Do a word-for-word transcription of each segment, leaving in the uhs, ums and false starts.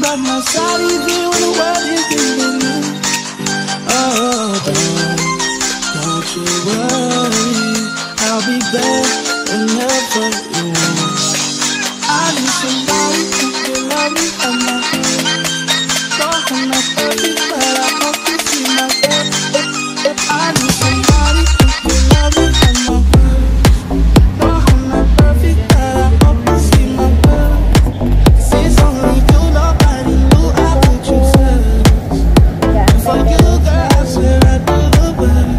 by my side even when the world is giving me. Oh, don't, don't you worry, I'll be there whenever you want. I need somebody who can love me and my heart. Don't have my perfect, but I hope you see my heart. I need somebody who can love me and my heart. Don't have my perfect, but I hope you see my heart. It's only you, nobody knew I put you first. For you, girl, I swear I do the best.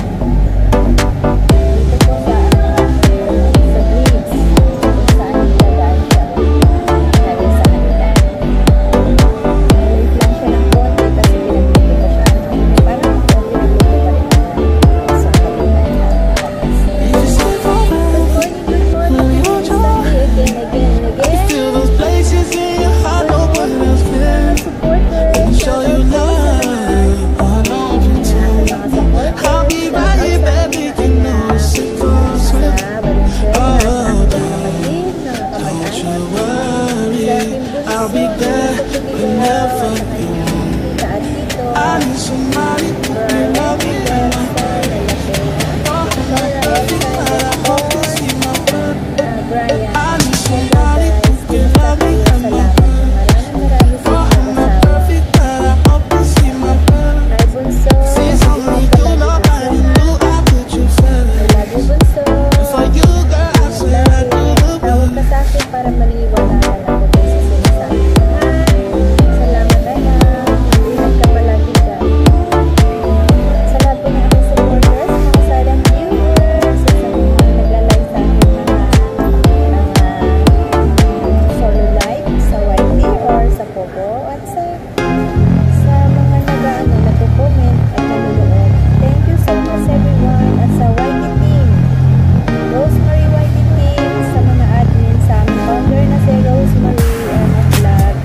I'll be there whenever you want. I need somebody who can love me and my heart. Oh, perfect, but I hope you see my heart. I need somebody who can love me and my heart. Oh, perfect, but I hope you see my heart. Since only you, nobody knew I put you first. For you, girl, I swear I do the best. Para maliwanagan ako din sa sinasabi. Salamat na lang. Ingat ka palagi dyan. Sa lahat po ng aking supporters, mga silent viewers, sa mga naglalike sa aking mga mga solo live sa Y T or sa Popo at sa sa mga nag-ano, nag-comment at nanonood. Thank you so much everyone at sa Y T team. Rosemary Y T team, sa mga admin, sa aming founder na si Rosemary and Vlog.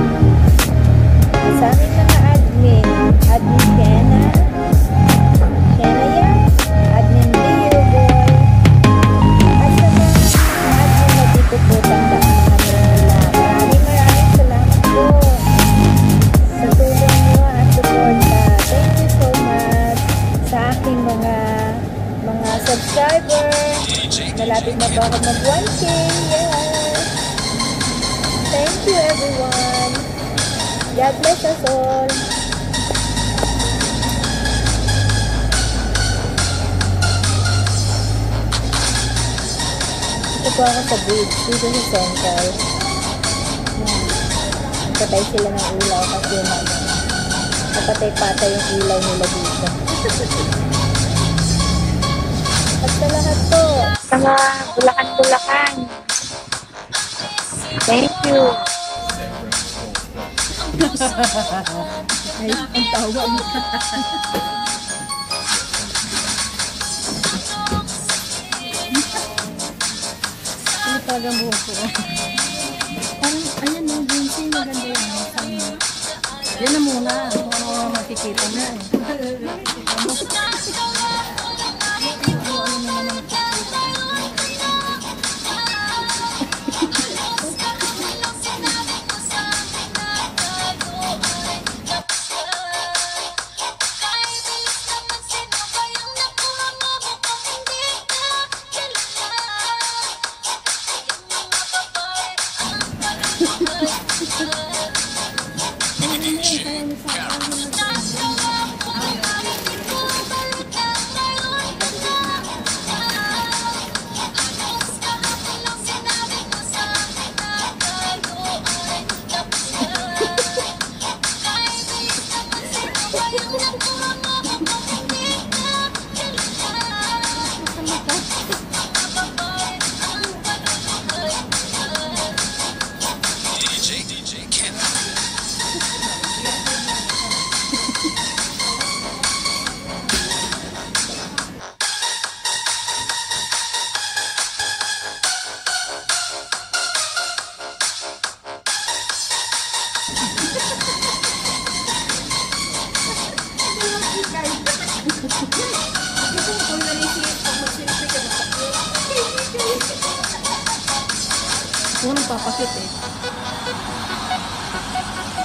Sa aming mga admin, admin Kena, Kena yan, admin Leo Boy, at sa mga admin na dito po tandaan mga nila. Maraming maraming salamat po sa tulong nyo at suporta. Thank you so much sa aking mga mga subscriber. Malapit na po ako mag one K. Yes! Thank you everyone. God bless us all. Ito po ako sa bridge. Dito sa Central. Hmm. Patay sila ng ilaw kasi naman. Napatay-patay yung ilaw nila dito. At sa lahat po, sa mga Bulacan-Bulacan. Thank you. Ay, ang tawa mo. Ano talagang buhok ko? Parang, ayan o, ginseng maganda yan. Yan na muna. Kung ano makikita na eh. Kung nagpapakit eh.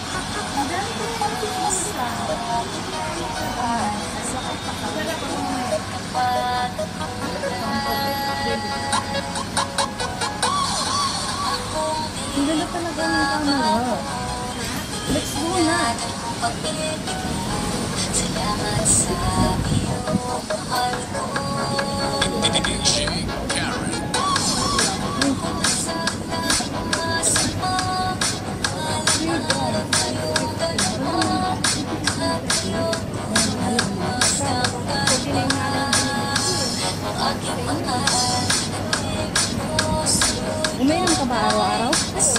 Uminom ka ba araw-araw?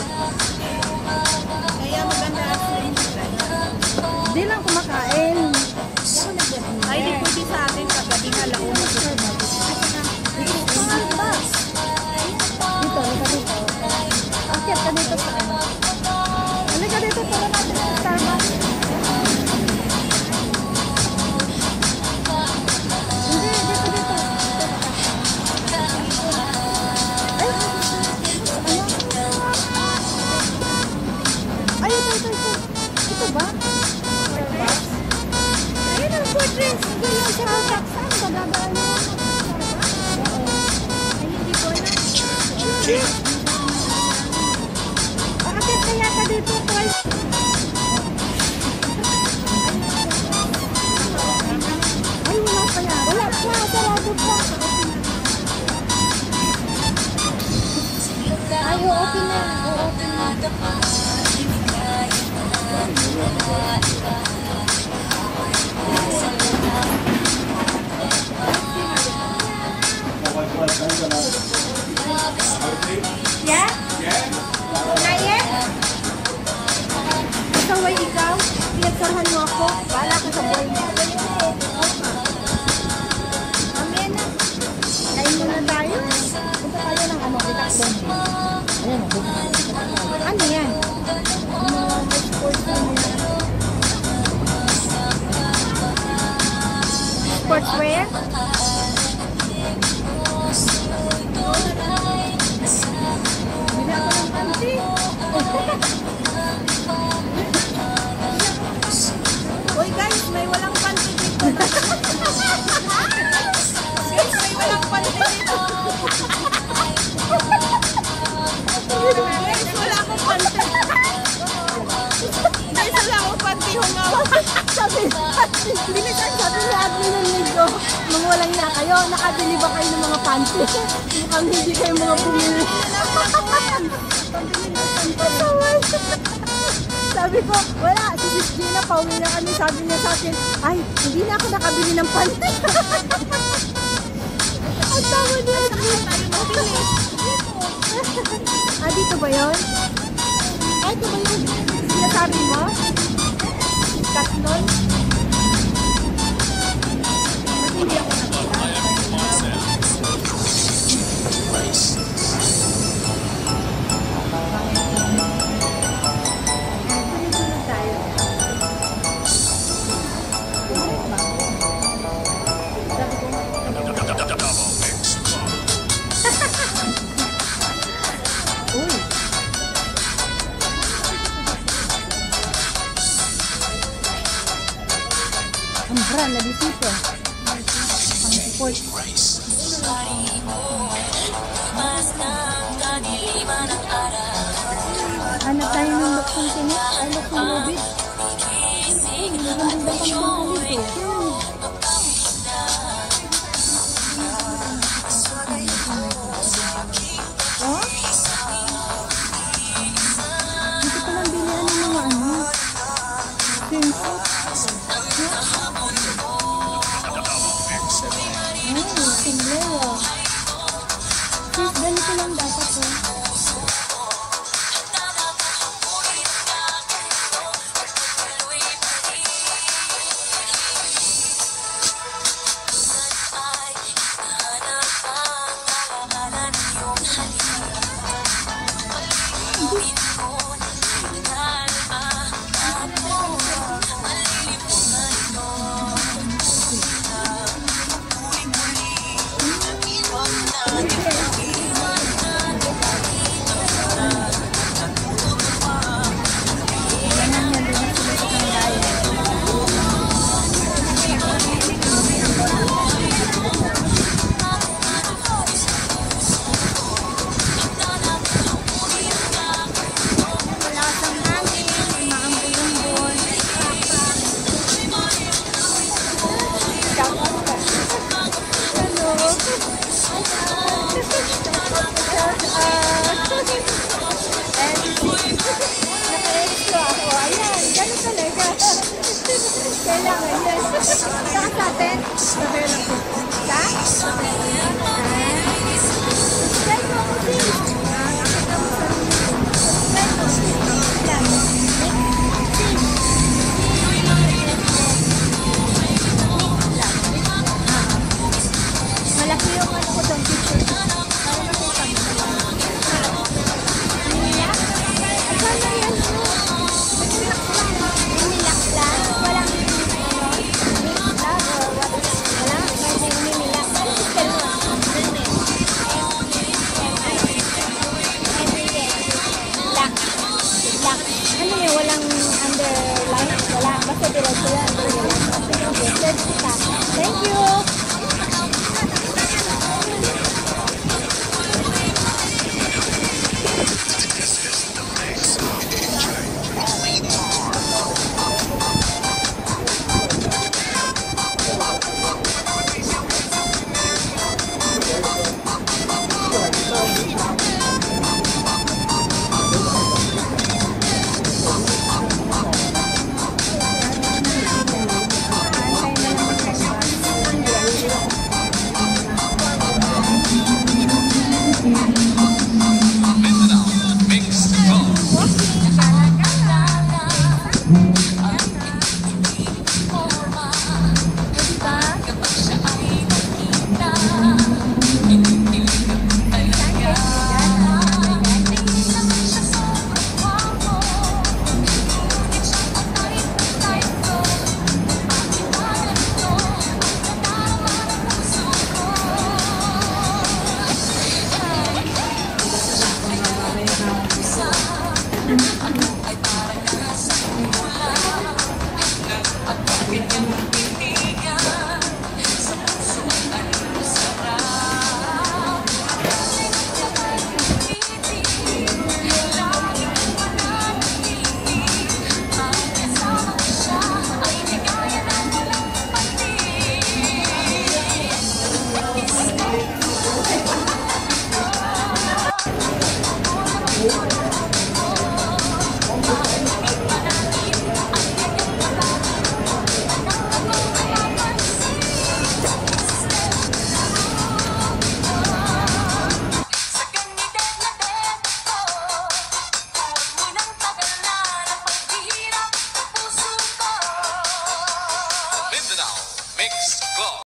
Kaya maganda at Hindi lang kumakain. ay di pwede sa atin kagabi nga launa. Saan ba? Dito, halika dito. Akyat ka dito sa ano. Halika dito, tara natin sa Starbucks. Hindi, dito, dito. Ay, ano? Ay, ito, ito, ito. Ito ba? Ayun ang food drinks. Ganyan sa Starbucks. Saan ba dadaan mo? Bakit kaya ka dito twice? Ay, wala pa yan. Wala pa, sarado pa. Ay, okay na. Okay na. Yeah? Kaya? Ikaw ay ikaw? Pinagsarhan mo ako? Bahala ka sa buhay mo. Mamaya na. Kain muna tayo. Punta tayo ng ano, bitakbon. Ayan, bitakbon. Ano yan? Mga sports na yan. Sportswear? Bili ako ng panty. Uy guys, may walang panty dito. Guys, may walang panty dito. Guys, wala akong panty. Guys, wala akong panty. Hungaw. Sabi, binisan sabi ni admin ng linggo, mga walang niya kayo, nakabili ba kayo ng mga panty? Mukhang hindi kayo mga bumili. Sabi ko, wala, si Sis Gina, pauwi na kami, sabi niya sa akin, ay, hindi na ako nakabili ng panty. Ang tawa niya. Tayo mabili. Ah, dito ba yun? Ay, ito ba yun? Sinasabi mo? Katlon? Hindi ako ang brand na bisito. Pang support. Hanap tayo ng luksong tinik. Ay, luksong lubid. Ay, magandang luksong lubid eh.